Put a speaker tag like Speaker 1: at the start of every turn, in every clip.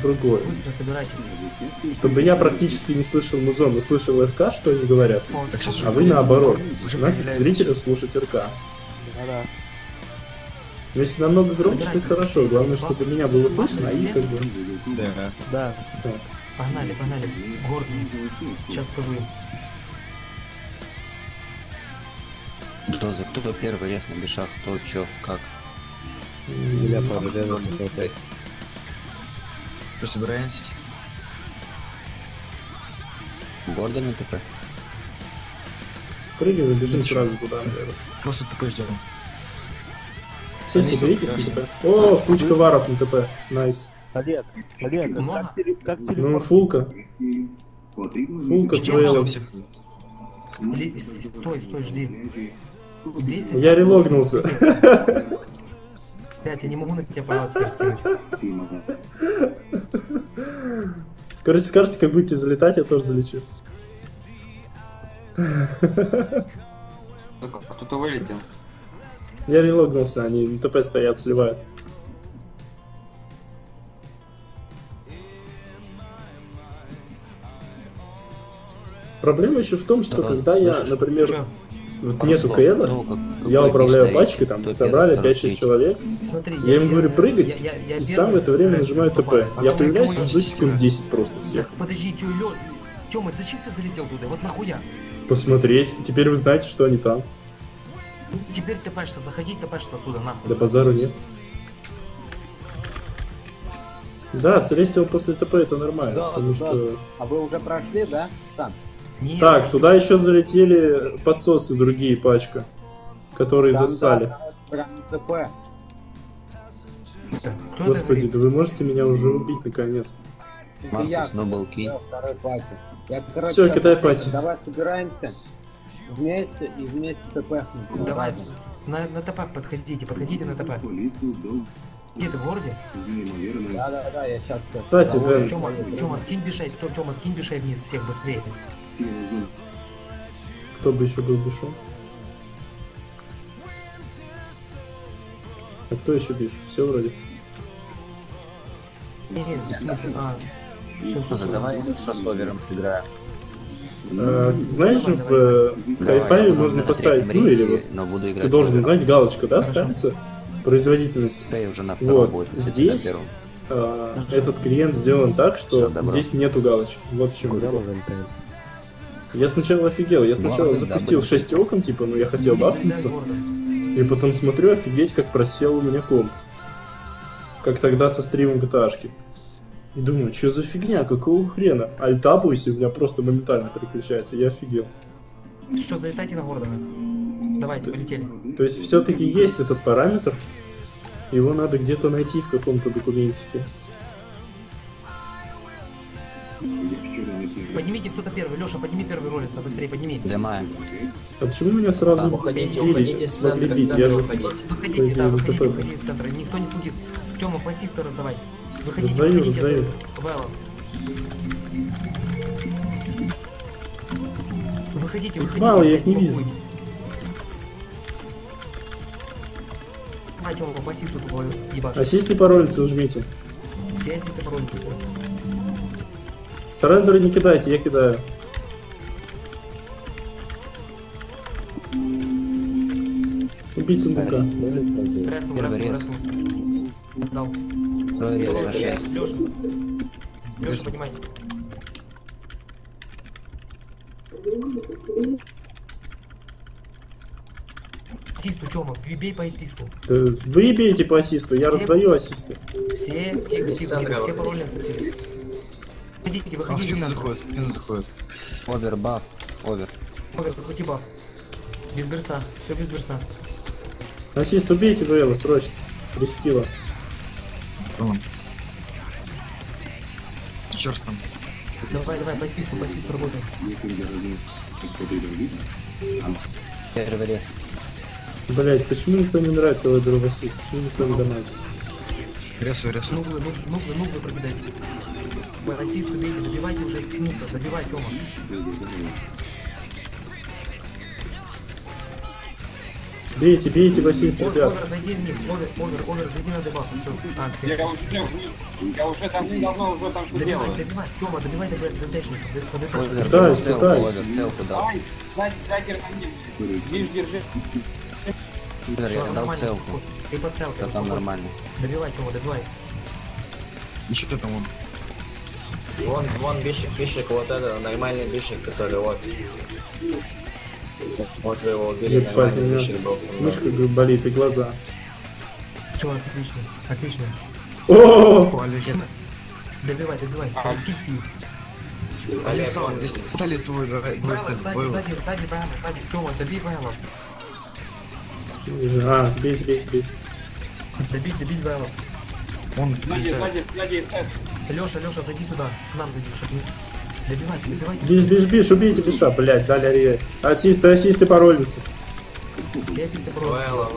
Speaker 1: другое.
Speaker 2: Быстро собирайтесь.
Speaker 1: Чтобы я практически не слышал музон, но слышал РК, что они говорят. А вы наоборот. Нафиг зрителя слушать РК.
Speaker 3: Да-да.
Speaker 1: Но если намного громче, то хорошо. Главное, чтобы меня было слышно, а их как бы...
Speaker 4: Да.
Speaker 3: Да.
Speaker 1: Так.
Speaker 2: Погнали, погнали. Гордо. Сейчас скажу им.
Speaker 5: Кто первый лес на бешах, кто чё, как.
Speaker 3: Я победу опять.
Speaker 4: Что, собираемся?
Speaker 5: Гордон и ТП.
Speaker 1: Прыгай, бежим сразу туда, наверное.
Speaker 4: Просто ТП ждем.
Speaker 1: Все, берите с ТП. О, кучка варов на ТП. Найс.
Speaker 3: Олег,
Speaker 2: Много?
Speaker 3: как
Speaker 1: Ну,
Speaker 3: телефон?
Speaker 1: фулка. Фулка с Вейлом.
Speaker 2: Стой, жди. Бейся,
Speaker 1: Я релогнулся.
Speaker 2: Блять, я не могу на тебя поймать теперь скинуть.
Speaker 1: Короче, скажете, как будете залетать, я тоже залечу.
Speaker 6: Кто-то вылетел.
Speaker 1: Я релогнулся, они на ТП стоят, сливают. Проблема еще в том, что
Speaker 5: Да,
Speaker 1: когда я,
Speaker 5: слышишь?
Speaker 1: например,
Speaker 2: Чё?
Speaker 1: вот
Speaker 5: Пару
Speaker 1: нету
Speaker 5: слов.
Speaker 1: КНа,
Speaker 5: Ну,
Speaker 1: я
Speaker 5: какой
Speaker 1: управляю
Speaker 5: бич
Speaker 1: пачкой,
Speaker 5: стоит,
Speaker 1: там
Speaker 5: кто
Speaker 1: собрали
Speaker 5: первый,
Speaker 1: 5-6
Speaker 5: второй,
Speaker 1: человек,
Speaker 2: Смотри,
Speaker 1: я им говорю прыгать,
Speaker 2: я
Speaker 1: и сам в
Speaker 2: первый
Speaker 1: это время
Speaker 2: раньше
Speaker 1: нажимаю ТП.
Speaker 2: попал,
Speaker 1: Я
Speaker 2: потом
Speaker 1: появляюсь
Speaker 2: Тёма
Speaker 1: жду секунд 10 просто всех.
Speaker 2: Так подожди, Тёма, зачем ты залетел туда? Вот нахуя?
Speaker 1: Посмотреть, теперь вы знаете, что они там.
Speaker 2: Ну, теперь топаешься, заходи, топаешься оттуда, нахуй.
Speaker 1: Да базару нет. Да, Целестиал после ТП это нормально,
Speaker 7: Да,
Speaker 1: потому
Speaker 7: да.
Speaker 1: что...
Speaker 7: А вы уже прошли, да? Там.
Speaker 2: Не,
Speaker 1: Так, туда еще залетели подсосы другие пачка, которые
Speaker 7: Там,
Speaker 1: зассали.
Speaker 7: да, прям ТП.
Speaker 2: кто это
Speaker 1: Господи,
Speaker 2: говорит?
Speaker 1: да вы можете меня уже убить наконец.
Speaker 7: Это я,
Speaker 5: Маркус, Нобл Ки.
Speaker 7: второй пати. Я, короче,
Speaker 1: Всё,
Speaker 7: сейчас
Speaker 1: кидай
Speaker 7: говорю,
Speaker 1: пати.
Speaker 7: Давай собираемся вместе и вместе ТП.
Speaker 2: Давай, на ТП подходите на ТП. Где ты, в городе?
Speaker 7: Да, я сейчас все.
Speaker 1: Кстати, Дэн,
Speaker 2: Тёма, скинь бешей, Тёма, скинь бешей вниз всех быстрее.
Speaker 1: кто бы еще был бешен? А кто еще бишь? Все вроде.
Speaker 2: Не, в смысле,
Speaker 5: Задавай, если что, с овером сыграем.
Speaker 1: Знаешь же, в Hi-Fi можно поставить, ну или вот,
Speaker 5: но буду играть.
Speaker 1: ты должен знать галочку, да, ставится? Производительность.
Speaker 5: Да, уже на втором
Speaker 1: Вот,
Speaker 5: будет, если
Speaker 1: здесь
Speaker 5: на первом.
Speaker 1: этот клиент сделан так, что
Speaker 5: Всё, добро.
Speaker 1: здесь нету галочек. Вот в чем
Speaker 3: Куда
Speaker 1: дело.
Speaker 3: можем пойти?
Speaker 1: Я сначала офигел, я сначала
Speaker 5: Ладно,
Speaker 1: запустил
Speaker 5: да,
Speaker 1: 6 окон, типа, ну я хотел бафнуться, и потом смотрю, офигеть, как просел у меня комп. Как тогда со стримом GTA-шки. И думаю, что за фигня, какого хрена? Альтабуйся, у меня просто моментально переключается, я офигел.
Speaker 2: Что, залетайте на Гордона. Давайте, полетели.
Speaker 1: То есть все-таки есть этот параметр, его надо где-то найти в каком-то документике.
Speaker 2: Поднимите кто-то первый, Леша, подними первый ролится, быстрее подними.
Speaker 5: Для Мая.
Speaker 1: А почему меня сразу
Speaker 6: Уходите с
Speaker 1: смогли
Speaker 6: центра,
Speaker 1: бить? Я же...
Speaker 2: Выходите, да,
Speaker 1: По идее,
Speaker 2: выходите,
Speaker 1: ТП.
Speaker 2: выходите из центра, никто не будет. Тёма, хвостисто раздавай. Выходите,
Speaker 1: Раздаю,
Speaker 2: выходите.
Speaker 1: раздаю.
Speaker 2: Вэлло. Выходите, выходите.
Speaker 1: Мало, я их не вижу.
Speaker 2: блокуйте. А, Тёма, по хвостисту тупой ебашь.
Speaker 1: Ассист и паролицы ужмите.
Speaker 2: Все ассисты паролики, всё.
Speaker 1: Сарендеры не кидайте, я кидаю. Убить сундука.
Speaker 2: Резнул,
Speaker 5: Первый рез.
Speaker 2: резнул. Дал.
Speaker 5: Второй рез на 6.
Speaker 2: Лёша. Лёша, поднимай. Ассисту, Тёма, бей по ассисту.
Speaker 1: Да вы бейте по ассисту, я
Speaker 2: Все-
Speaker 1: раздаю ассисты.
Speaker 2: Все, тихо, тихо, все пароли с ассистом. Выходите,
Speaker 4: А
Speaker 2: выходите.
Speaker 4: спину заходит.
Speaker 5: Овер, баф, овер.
Speaker 2: Овер, прокрути баф. Без берса, все без берса.
Speaker 1: Ассист, убейте дуэла, срочно. 3 скилла.
Speaker 4: Салон. Черт там.
Speaker 2: Давай, по ассисту работаем.
Speaker 5: Первый рез.
Speaker 1: Блять, почему никто не нравится, когда беру в ассист? Почему никто не донатит?
Speaker 4: Ресу.
Speaker 2: Нуглы пробегайте. По ассисту бейте, добивайте уже мусор, добивай, Тёма.
Speaker 1: Бейте, бейте, басист, ребят.
Speaker 2: Овер, зайди в них, овер, зайди на дебаф, все. А, все.
Speaker 6: Я уже давно уже там что делаю.
Speaker 2: Добивай, Тёма, добивай ДПшников,
Speaker 5: Овер,
Speaker 1: Пытаюсь,
Speaker 5: целку,
Speaker 1: пытаюсь.
Speaker 5: овер, целку дал.
Speaker 6: Давай, дагер ко мне. Держи.
Speaker 5: Овер, я дал целку.
Speaker 2: Ты по целке.
Speaker 5: Все там нормально.
Speaker 2: Добивай, Тёма, добивай.
Speaker 4: Ничего ты там вон.
Speaker 8: Вон бишек, вот это, нормальный бишек, который вот. Вот вы его убили,
Speaker 1: Ебать, у
Speaker 8: нормальный
Speaker 1: меня
Speaker 8: бишек был со мной.
Speaker 1: мышка болит и глаза.
Speaker 2: Чувак, отлично, отлично.
Speaker 1: О,
Speaker 2: Добивай, раскипти.
Speaker 4: Александр, здесь стали твой, давай,
Speaker 2: Сзади, Вайла, сзади. Тёма, добей Вайла.
Speaker 1: а, сбейте.
Speaker 2: Добить Вайла.
Speaker 4: Он
Speaker 6: Сзади СС.
Speaker 2: Лёша, зайди сюда. К нам зайди, чтобы не... Добивайте.
Speaker 1: Бишь, убейте биша, блядь, дали арея. Ассисты поролятся.
Speaker 2: Все ассисты просто.
Speaker 8: Вайла.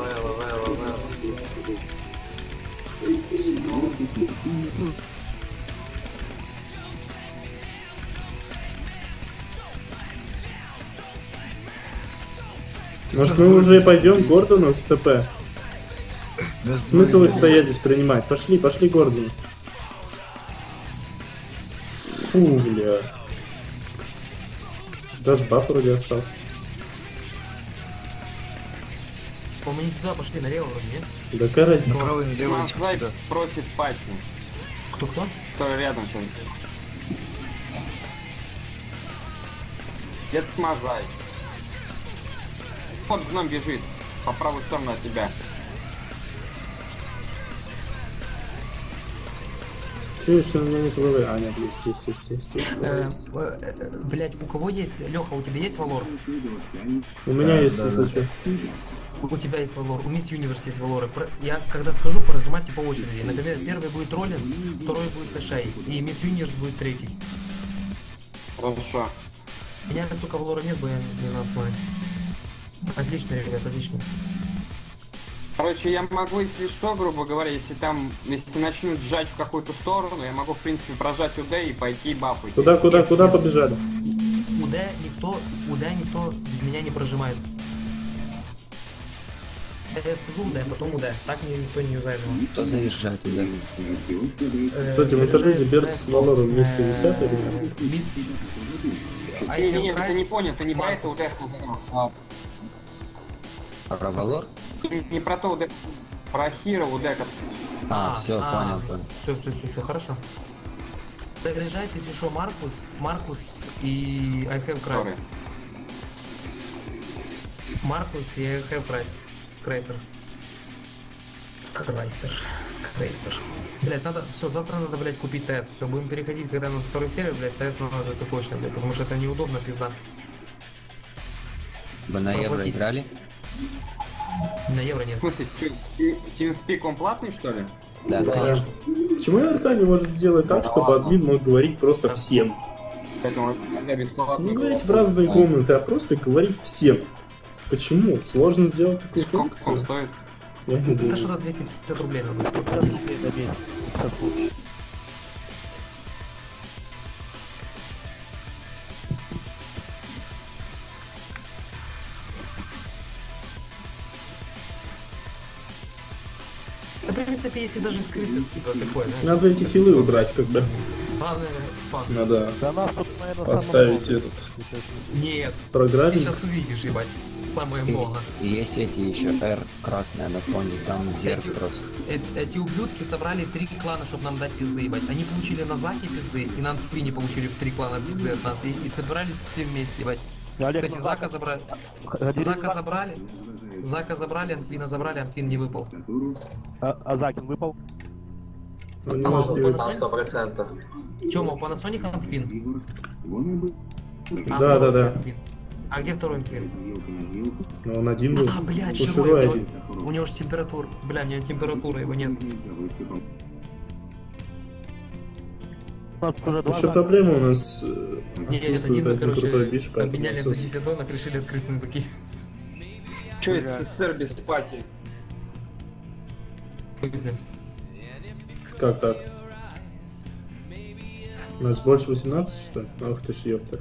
Speaker 1: Может, мы уже пойдем к Гордону с ТП? Смысл их стоять здесь принимать? Пошли к Гордону. Фу, бля. Даже баф вроде остался.
Speaker 2: Мы не туда пошли, налево вроде, нет?
Speaker 1: Да какая разница?
Speaker 4: направо и налево.
Speaker 6: Нас зай просит пати.
Speaker 2: Кто?
Speaker 6: Кто рядом там. Это смазай. Вот гном бежит. По правую сторону от тебя.
Speaker 1: Чуешь, что на меня не ПВВ? А, нет, есть.
Speaker 2: Блять, у кого есть? Леха, у тебя есть Валор?
Speaker 1: У меня есть, если что.
Speaker 2: У тебя есть Валор, у Мисс Юниверс есть Валоры. Я когда схожу, поразжимайте по очереди. Например, первый будет Роллинс, второй будет Кашай, и Мисс Юниверс будет третий.
Speaker 6: Хорошо.
Speaker 2: У меня, сука, Валора нет, бы я не на основе. Отлично, ребят, отлично.
Speaker 6: Короче, я могу, если что, грубо говоря, если начнут сжать в какую-то сторону, я могу, в принципе, прожать УД и пойти бафать.
Speaker 1: Куда побежали?
Speaker 2: УД никто без меня не прожимает. Я скажу УД, потом УД. Так никто не юзает его.
Speaker 5: Кто заезжает туда?
Speaker 1: Кстати, в интернете Берс с Валором вместе висят или нет?
Speaker 6: Нет, ты не понял, ты не про это УД сказал.
Speaker 5: Про Валор?
Speaker 6: Не про то УД, про Хиро УД.
Speaker 5: Все, понял.
Speaker 2: Все, хорошо. Заряжайте, если что, Маркус и I have Christ. Маркус и I have Крайсер. Блять, надо, все, завтра надо, блять, купить ТС. Все, будем переходить, когда на вторую серию, блять, ТС надо это точно, блять, потому что это неудобно, пизда.
Speaker 5: Вы на евро играли?
Speaker 2: На евро нет.
Speaker 6: В смысле, TeamSpeak он платный, что ли?
Speaker 5: Да,
Speaker 2: Конечно.
Speaker 1: Почему РК не может сделать так, чтобы админ мог говорить просто всем?
Speaker 6: Поэтому я бесплатно.
Speaker 1: Не говорить в разные комнаты, а просто говорить всем. Почему? Сложно сделать такую
Speaker 6: Сколько он
Speaker 1: функцию?
Speaker 6: стоит?
Speaker 1: Я не
Speaker 2: Это
Speaker 1: думаю.
Speaker 2: что-то 250 рублей надо. Да, в принципе, если даже скрысит, типа, такое, знаешь.
Speaker 1: Надо эти хилы убрать, как бы.
Speaker 2: Главное, фан.
Speaker 1: Надо
Speaker 3: Да нас тут, наверное,
Speaker 1: поставить этот
Speaker 2: Нет, ты
Speaker 1: программник.
Speaker 2: сейчас увидишь, ебать. Самое много.
Speaker 5: Есть эти еще R красная на фоне, там зерк просто.
Speaker 2: Эти ублюдки собрали 3 клана, чтобы нам дать пизды, ебать. Они получили на Заке пизды, и на Антвине получили в 3 клана пизды от нас. И собрались все вместе, ебать. Кстати, Зака забрали. Зака забрали, Антвина забрали, Антвин не выпал.
Speaker 3: А Закин выпал?
Speaker 1: Он не может не выпить.
Speaker 8: 100%.
Speaker 2: Тёма, у Panasonic Антвин?
Speaker 1: Да.
Speaker 2: А где второй Антвин?
Speaker 1: Но он один был.
Speaker 2: А, блядь,
Speaker 1: Пушевой
Speaker 2: живой.
Speaker 1: один.
Speaker 2: У него же температура. Бля, у него температура, его нет.
Speaker 3: У нас уже два
Speaker 1: Еще
Speaker 3: Зака.
Speaker 1: проблема у нас.
Speaker 2: Нет,
Speaker 1: Отсутствует
Speaker 2: один,
Speaker 1: один крутой
Speaker 2: короче,
Speaker 1: биш, поэтому
Speaker 2: обменяли на
Speaker 1: отсутствует.
Speaker 2: 10 донок, решили открыться на такие.
Speaker 6: Че из СССР без пати?
Speaker 1: Как так? У нас больше 18, что ли? Ах ты ж ёпта.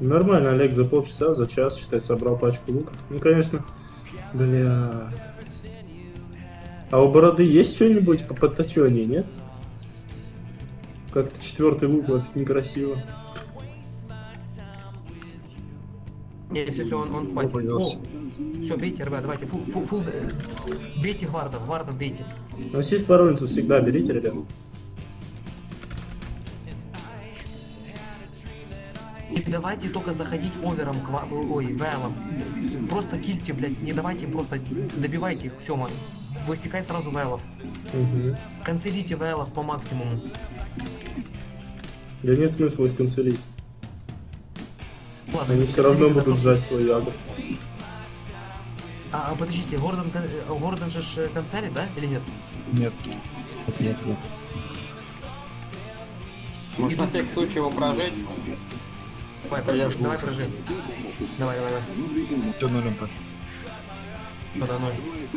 Speaker 1: Нормально, Олег, за полчаса, за час, считай, собрал пачку луков. Ну, конечно, бля. А у Бороды есть что-нибудь по подточению, нет? Как-то 4-й лук вообще некрасиво.
Speaker 2: Не, все, он в пати. Все, бейте, ребят, давайте, фул, бейте гвардом бейте.
Speaker 1: Ассист паролинцев всегда берите, ребят.
Speaker 2: И давайте только заходить овером, вэлом. Просто кильте, блядь, не давайте им просто, добивайте их, Тёма. Высекай сразу вэлов.
Speaker 1: Угу.
Speaker 2: Канцелите вэлов по максимуму.
Speaker 1: Да нет смысла их канцелить.
Speaker 2: Ладно,
Speaker 1: Они все равно будут
Speaker 2: просто...
Speaker 1: сжать свой ягод.
Speaker 2: Подождите, Гордон же канцелит, да, или нет?
Speaker 5: Нет.
Speaker 6: Может на всякий случай его прожечь?
Speaker 2: Давай прожи. Давай.
Speaker 4: Что 0 МП?
Speaker 2: Подо мной.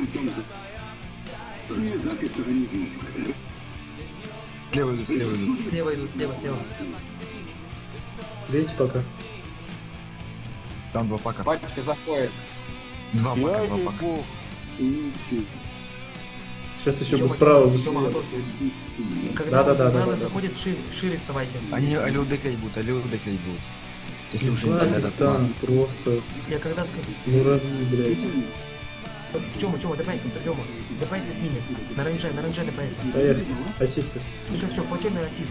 Speaker 4: Слева идут.
Speaker 2: Слева.
Speaker 1: Видите пока.
Speaker 4: Там 2 пака.
Speaker 6: Пачки заходит.
Speaker 4: 2 пака.
Speaker 1: Сейчас еще бы справа зашли.
Speaker 2: Когда
Speaker 1: Да.
Speaker 2: вэлы заходят, шире вставайте.
Speaker 4: Они алюдеклей будут. Если уже не
Speaker 1: Хватит
Speaker 4: этот
Speaker 1: там
Speaker 4: план.
Speaker 1: просто
Speaker 2: Я когда скажу...
Speaker 1: муравьи, блядь.
Speaker 2: Тёма, ДПС, Тёма. ДПС с ними. На рейнже ДПС.
Speaker 1: Поехали. Ассисты.
Speaker 2: Все, платёный ассист.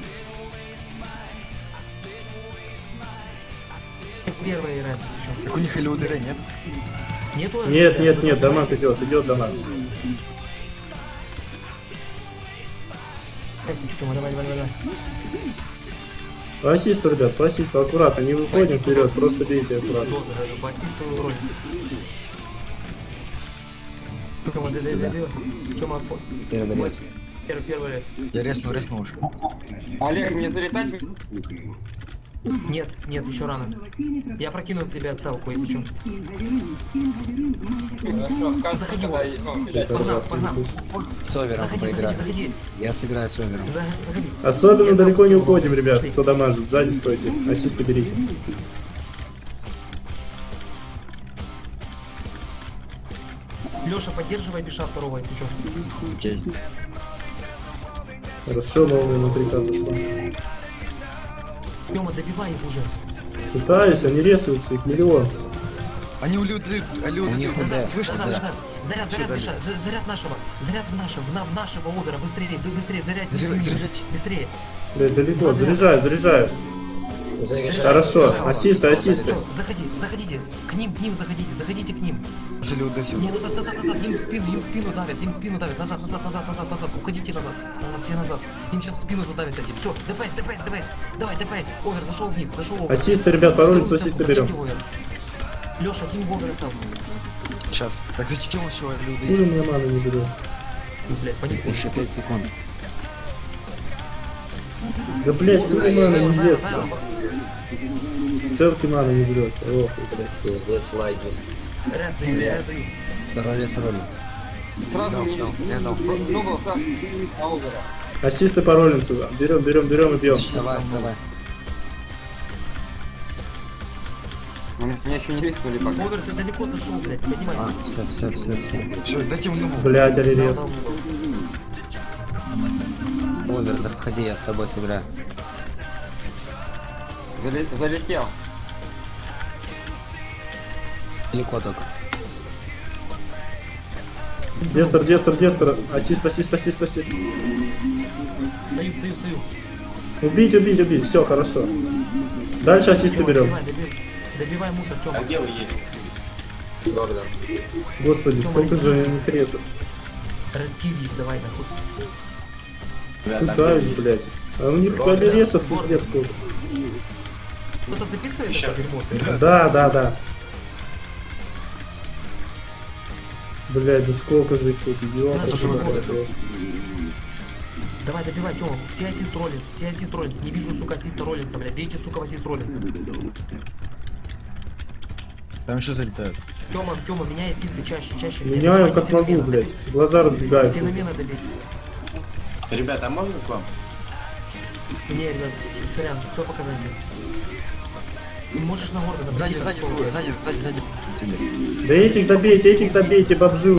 Speaker 2: Первый раз еще.
Speaker 4: Так у них алюдеклей нет?
Speaker 2: Нету?
Speaker 1: Нет, дамаг идет дамаг.
Speaker 2: Тёма, давай.
Speaker 1: По ассисту, ребят, по ассисту, аккуратно, не выходим вперед, просто бейте аккуратно.
Speaker 2: Доза, по ассисту ролится. Тёма, Тёма,
Speaker 5: Первый раз.
Speaker 2: первый раз.
Speaker 4: Я резнул уже.
Speaker 6: Олег, мне залетать?
Speaker 2: Нет, еще рано. Я прокину от тебя целку, если что.
Speaker 6: Хорошо,
Speaker 2: Заходи,
Speaker 6: скажешь,
Speaker 2: погнал.
Speaker 5: С овером поиграть.
Speaker 2: Заходи.
Speaker 5: Я сыграю с овером.
Speaker 2: Заходи.
Speaker 1: Особенно
Speaker 2: Я
Speaker 1: далеко не
Speaker 2: забыл.
Speaker 1: уходим, ребят,
Speaker 2: Пошли.
Speaker 1: кто дамажит, сзади стойте, ассисты берите.
Speaker 2: Лёша, поддерживай Биша второго, если что.
Speaker 4: Окей.
Speaker 1: Хорошо, новая на приказ зашла.
Speaker 2: Тёма, добивай их уже.
Speaker 1: Пытаюсь, они ресаются, их миллион.
Speaker 4: Они
Speaker 5: У них
Speaker 2: Назад,
Speaker 5: УД.
Speaker 4: Вышли,
Speaker 2: назад. Заряд
Speaker 4: дальше?
Speaker 2: Биша, заряд в нашего овера, быстрее, зарядь.
Speaker 4: Заряжать.
Speaker 2: Быстрее.
Speaker 1: Блядь, далеко, заряжаю. Хорошо, ассисты.
Speaker 2: Всё, заходите. К ним заходите к ним.
Speaker 4: С алюдой все.
Speaker 2: Не, назад, им в спину давят, назад, уходите назад, все назад, им сейчас в спину задавят эти, все, ДПС, давай, ДПС, овер, зашел в них, овер.
Speaker 1: Ассисты, ребят, паролинцев ассисты берем.
Speaker 2: Леша, кинь в овер там.
Speaker 4: Сейчас. Так зачем еще алюда
Speaker 1: Хуже
Speaker 4: есть?
Speaker 1: мне маны не берет.
Speaker 2: Блядь, паникуй.
Speaker 5: Еще 5 секунд.
Speaker 1: Да, блядь, хуже маны не ест. Целки маны не берет. Ох, блядь.
Speaker 8: Пиздец, лаги.
Speaker 2: Раз даю.
Speaker 5: Второй ролик.
Speaker 6: Сразу
Speaker 4: Дал,
Speaker 6: не...
Speaker 4: дал, я дал.
Speaker 6: Ну, был сразу на овера.
Speaker 1: Ассисты паролинцев. Берем и бьем.
Speaker 5: Вставай.
Speaker 6: Меня еще не рискнули пока.
Speaker 2: Овер, ты далеко зашел, блядь, поднимай.
Speaker 5: Все.
Speaker 4: Все, дайте ему нубу.
Speaker 1: Блядь, аререс.
Speaker 5: Овер, заходи, я с тобой сыграю.
Speaker 6: Залетел.
Speaker 5: Далеко только.
Speaker 1: Дестер. Ассист.
Speaker 2: Стою.
Speaker 1: Убить. Все, хорошо. Дальше ассисты берем.
Speaker 2: Добивай мусор, Тёма.
Speaker 8: А где вы есть? Гордон.
Speaker 1: Господи, сколько же их ресов.
Speaker 2: Раскиди их, давай, нахуй.
Speaker 1: Пытаюсь, блядь. А у них ресов пиздец сколько.
Speaker 2: Кто-то записывает это дерьмо?
Speaker 1: Да. Блядь, да сколько же их тут, идиотов.
Speaker 2: Давай, добивай, Тёма. Все ассист роллинс. Не вижу, сука, ассиста роллинса, блядь. Бейте, сука, в ассист роллинса.
Speaker 4: Там еще залетают.
Speaker 2: Тёма, меняй ассисты чаще.
Speaker 1: Меняю как могу, блядь. Глаза разбегаются.
Speaker 2: Феномена добей.
Speaker 9: Ребята, а можно к вам?
Speaker 2: Не, ребят, сорян, все показали. Можешь на Гордона.
Speaker 4: Сзади, двое, сзади.
Speaker 1: Да этих добейте, бомжи